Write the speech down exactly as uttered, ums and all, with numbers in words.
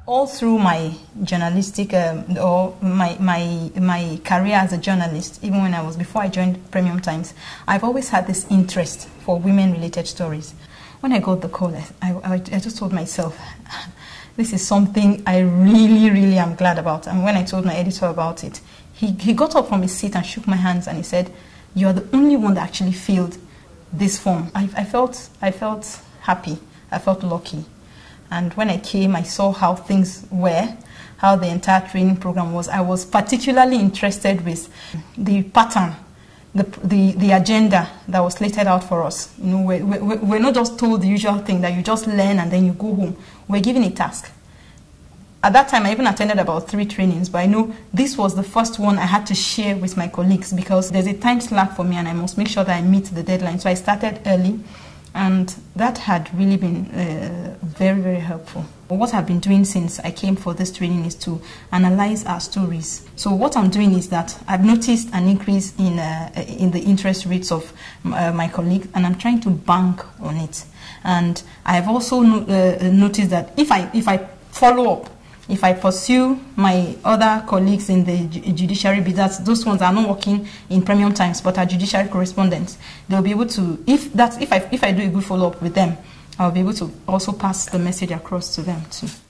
All through my journalistic um, or my, my, my career as a journalist, even when I was, before I joined Premium Times, I've always had this interest for women-related stories. When I got the call, I, I, I just told myself, this is something I really, really am glad about. And when I told my editor about it, he, he got up from his seat and shook my hands and he said, "You're the only one that actually filled this form." I, I, felt, I felt happy. I felt lucky. And when I came, I saw how things were, how the entire training program was. I was particularly interested with the pattern, the, the, the agenda that was slated out for us. You know, we're, we're, we're not just told the usual thing that you just learn and then you go home. We're given a task. At that time, I even attended about three trainings, but I know this was the first one I had to share with my colleagues because there's a time slack for me and I must make sure that I meet the deadline. So I started early. And that had really been uh, very, very helpful. What I've been doing since I came for this training is to analyze our stories. So what I'm doing is that I've noticed an increase in, uh, in the interest rates of uh, my colleagues, and I'm trying to bank on it. And I've also no, uh, noticed that if I, if I follow up, if I pursue my other colleagues in the judiciary, that's those ones are not working in Premium Times but are judiciary correspondents, they'll be able to, if that's if I if I do a good follow up with them, I'll be able to also pass the message across to them too.